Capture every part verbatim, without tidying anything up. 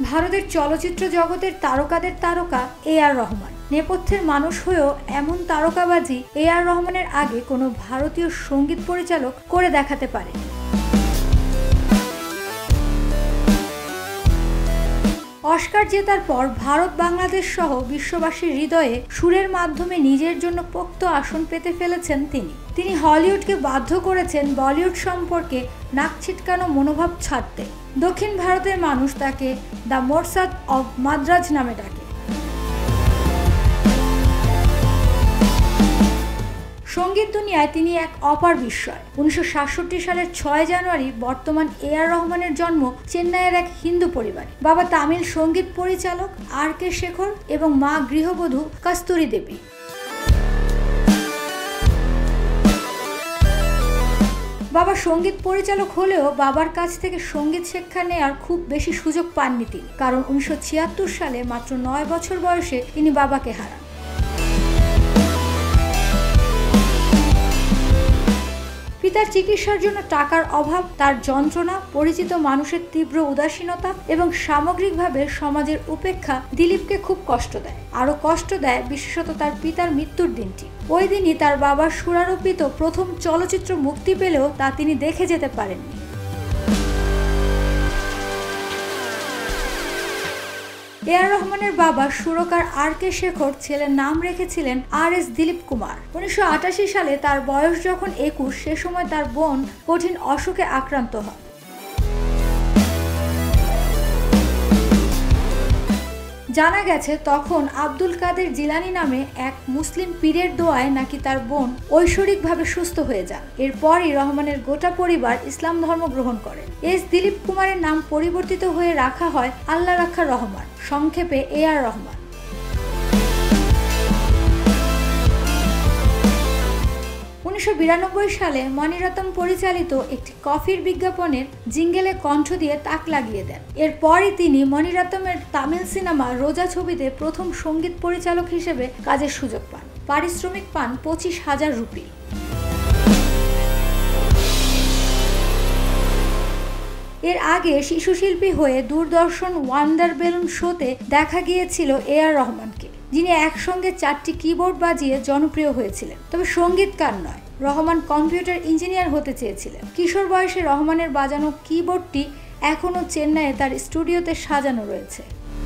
ভারতের চলচ্চিত্র জগতের তারকাদের তারকা এ আর রহমান। নেপথ্যের মানুষ হয়েও এমন তারকাবাজি এ আর রহমানের আগে কোনো ভারতীয় সঙ্গীত পরিচালক করে দেখাতে পারেনি। অস্কার জেতার পর ভারত বাংলাদেশ সহ বিশ্ববাসীর হৃদয়ে সুরের মাধ্যমে নিজের জন্য পোক্ত আসন পেতে ফেলেছেন তিনি। তিনি হলিউডকে বাধ্য করেছেন বলিউড সম্পর্কে নাক ছিটকানো মনোভাব ছাড়তে। দক্ষিণ ভারতের মানুষ তাকে দ্য মোরসাদ অব মাদ্রাজ নামে ডাকে। সঙ্গীত দুনিয়ায় তিনি এক অপার বিস্ময়। উনিশশো সাতষট্টি সালের ছয় জানুয়ারি বর্তমান এ আর রহমানের জন্ম চেন্নাইয়ের এক হিন্দু পরিবারে। বাবা তামিল সঙ্গীত পরিচালক আর কে শেখর এবং মা গৃহবধূ কস্তুরী দেবী। বাবা সঙ্গীত পরিচালক হলেও বাবার কাছ থেকে সঙ্গীত শিক্ষা নেওয়ার খুব বেশি সুযোগ পাননি তিনি, কারণ উনিশশো ছিয়াত্তর সালে মাত্র নয় বছর বয়সে তিনি বাবাকে হারান। পিতার চিকিৎসার জন্য টাকার অভাব, তার যন্ত্রণা, পরিচিত মানুষের তীব্র উদাসীনতা এবং সামগ্রিকভাবে সমাজের উপেক্ষা দিলীপকে খুব কষ্ট দেয়। আরও কষ্ট দেয় বিশেষত তার পিতার মৃত্যুর দিনটি। ওই দিনই তার বাবার সুরারোপিত প্রথম চলচ্চিত্র মুক্তি পেলেও তা তিনি দেখে যেতে পারেননি। এ আর রহমানের বাবা সুরকার আর কে শেখর ছেলের নাম রেখেছিলেন আর এস দিলীপ কুমার। উনিশশো আটাশি সালে তার বয়স যখন একুশ, সে সময় তার বোন কঠিন অসুখে আক্রান্ত হয়। জানা গেছে তখন আব্দুল কাদের জিলানি নামে এক মুসলিম পীরের দোয়ায় নাকি তার বোন ঐশ্বরিকভাবে সুস্থ হয়ে যান। এরপরই রহমানের গোটা পরিবার ইসলাম ধর্ম গ্রহণ করেন। এস দিলীপ কুমারের নাম পরিবর্তিত হয়ে রাখা হয় আল্লাহ রাখা রহমান, সংক্ষেপে এ আর রহমান। উনিশশো বিরানব্বই সালে মণিরত্নম পরিচালিত একটি কফির বিজ্ঞাপনের জিঙ্গেলে কণ্ঠ দিয়ে তাক লাগিয়ে দেন। এরপরই তিনি মণিরত্নমের তামিল সিনেমা রোজা ছবিতে প্রথম সঙ্গীত পরিচালক হিসেবে কাজের সুযোগ পান। পারিশ্রমিক পান পঁচিশ হাজার রুপি। এর আগে শিশুশিল্পী হয়ে দূরদর্শন ওয়ান্ডার বেলুন শোতে দেখা গিয়েছিল এ আর রহমানকে, যিনি একসঙ্গে চারটি কিবোর্ড বাজিয়ে জনপ্রিয় হয়েছিলেন। তবে সঙ্গীতকার নয়, রহমান কম্পিউটার ইঞ্জিনিয়ার হতে চেয়েছিলেন। কিশোর বয়সে রহমানের বাজানো কিবোর্ডটি এখনও চেন্নাইয়ে তার স্টুডিওতে সাজানো রয়েছে।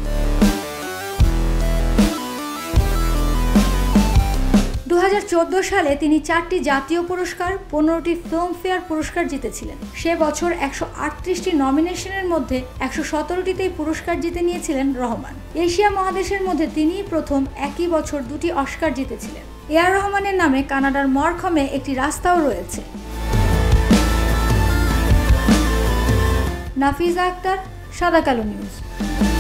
দু হাজার চোদ্দ সালে তিনি চারটি জাতীয় পুরস্কার, পনেরোটি ফিল্মফেয়ার পুরস্কার জিতেছিলেন। সে বছর একশো আটত্রিশটি নমিনেশনের মধ্যে একশো সতেরোটিতেই পুরস্কার জিতে নিয়েছিলেন রহমান। এশিয়া মহাদেশের মধ্যে তিনিই প্রথম একই বছর দুটি অস্কার জিতেছিলেন। এ আর রহমানের নামে কানাডার মরখমে একটি রাস্তাও রয়েছে। নাফিজা আক্তার, সাদা কালো নিউজ।